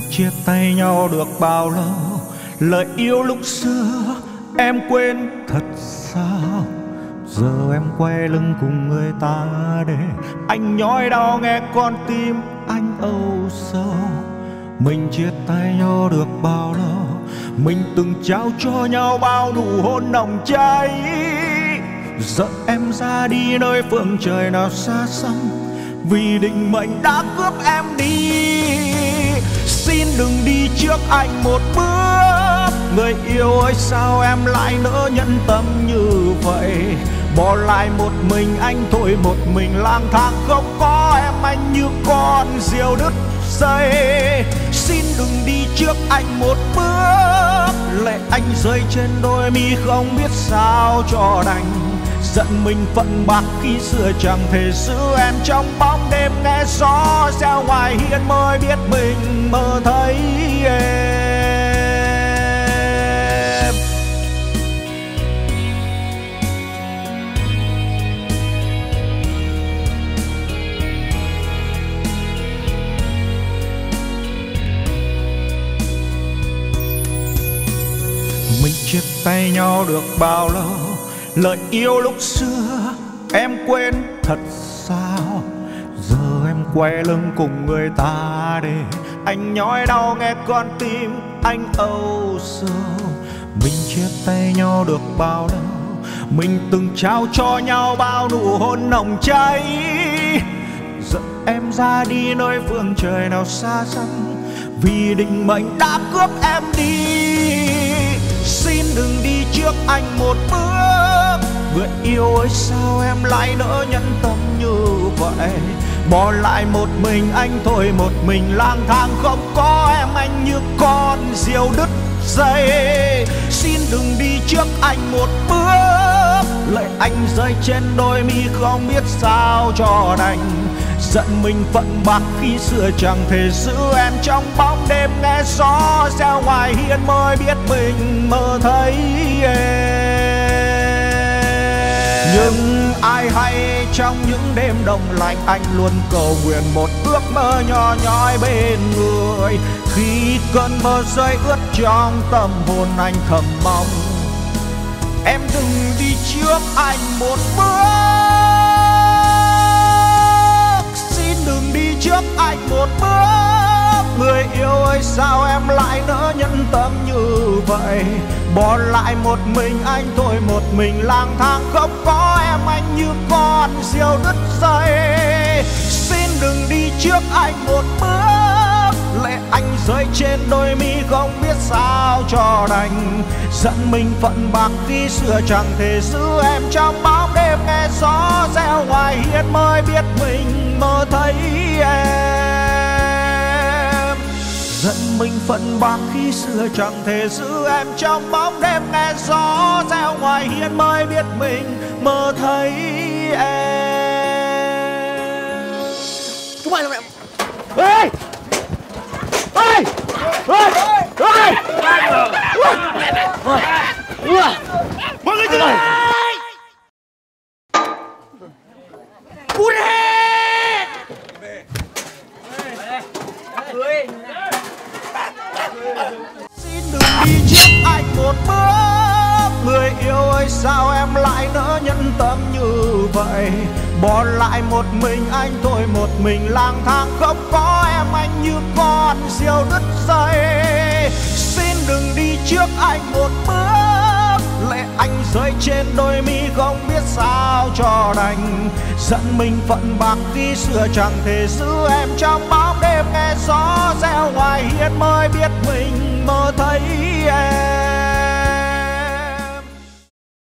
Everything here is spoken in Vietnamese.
chia tay nhau được bao lâu, lời yêu lúc xưa em quên thật sao? Giờ em quay lưng cùng người ta để anh nhói đau nghe con tim anh âu sầu. Mình chia tay nhau được bao lâu, mình từng trao cho nhau bao nụ hôn nồng cháy. Giờ em ra đi nơi phương trời nào xa xăm, vì định mệnh đã cướp em đi. Xin đừng đi trước anh một bước, người yêu ơi sao em lại nỡ nhẫn tâm như vậy? Bỏ lại một mình anh thôi, một mình lang thang không có em, anh như con diều đứt dây. Xin đừng đi trước anh một bước, lệ anh rơi trên đôi mi không biết sao cho đành. Giận mình phận bạc khi xưa chẳng thể giữ em, trong bóng đêm nghe gió reo ngoài hiên mới biết mình mơ thấy em. Mình chia tay nhau được bao lâu, lời yêu lúc xưa em quên thật sao? Giờ em quay lưng cùng người ta để anh nhói đau nghe con tim anh âu sầu. Mình chia tay nhau được bao lâu, mình từng trao cho nhau bao nụ hôn nồng cháy. Giờ em ra đi nơi phương trời nào xa xăm, vì định mệnh đã cướp em đi. Xin đừng đi trước anh một bước, người yêu ơi sao em lại nỡ nhẫn tâm như vậy? Bỏ lại một mình anh thôi, một mình lang thang không có em, anh như con diều đứt dây. Xin đừng đi trước anh một bước, lệ anh rơi trên đôi mi không biết sao cho đành. Giận mình phận bạc khi xưa chẳng thể giữ em, trong bóng đêm nghe gió reo ngoài hiên mới biết mình mơ thấy em. Nhưng ai hay trong những đêm đông lạnh, anh luôn cầu nguyện một ước mơ nhỏ nhói bên người. Khi cơn mơ rơi ướt trong tâm hồn anh thầm mong em đừng đi trước anh một bước. Xin đừng đi trước anh một bước, người yêu ơi sao em lại nỡ nhẫn tâm như vậy? Bỏ lại một mình anh thôi, một mình lang thang không có em, anh như con diều đứt dây. Xin đừng đi trước anh một bước, lệ anh rơi trên đôi mi không biết sao cho đành. Giận mình phận bạc khi xưa chẳng thể giữ em, trong bóng đêm nghe gió reo ngoài hiên mới biết mình mơ thấy em. Giận mình phận bạc khi xưa chẳng thể giữ em, trong bóng đêm nghe gió reo ngoài hiên mới biết mình mơ thấy em. Chúng mày là mẹ. Ê! Ê! Ê! Ê! Mọi người dừng lại! Cút đi! Xin đừng đi trước anh một bước, người yêu ơi sao em lại nỡ nhẫn tâm như vậy? Bỏ lại một mình anh thôi, một mình lang thang không có em, anh như con diều đứt dây. Xin đừng đi trước anh một bước, lệ anh rơi trên đôi mi không biết sao cho đành. Giận mình phận bạc khi xưa chẳng thể giữ em, trong bóng đêm nghe gió reo ngoài hiên mới biết mình mơ thấy em.